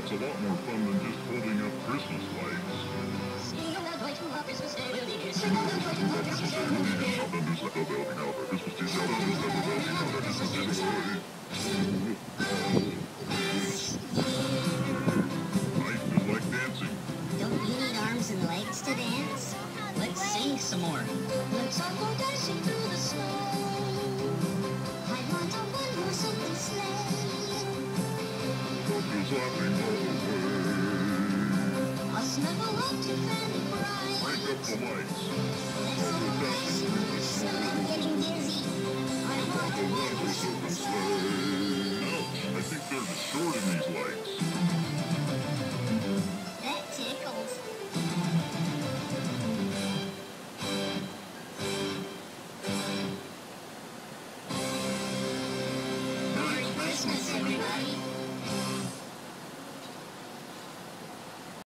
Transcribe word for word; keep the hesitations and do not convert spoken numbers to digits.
It's a lot more fun than just holding up Christmas lights. Sing aloud, boy, to our Christmas Day will be here. Sing aloud, boy, to our Christmas Day will be here. Shout unto Santa belting out our Christmas tree. Shout unto Santa belting out our Christmas tree. Life is like dancing. Don't you need arms and legs to dance? Let's sing some more. Let's all go dashing through the snow. I want a one-horse open sleigh. Just laughing all the way. I'll snuggle up to Fanny Bright. Crank up the lights. Let's all